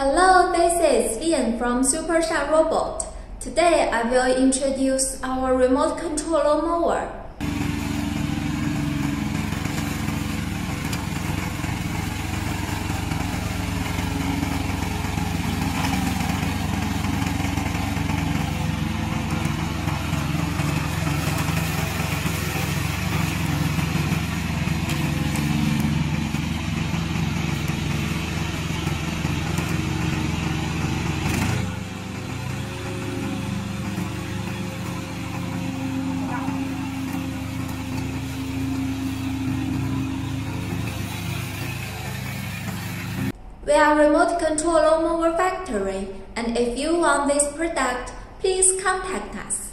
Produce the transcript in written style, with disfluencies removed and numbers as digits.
Hello, this is Ian from SUPERSHINE Robot. Today I will introduce our remote control mower. We are remote control mower factory, and if you want this product, please contact us.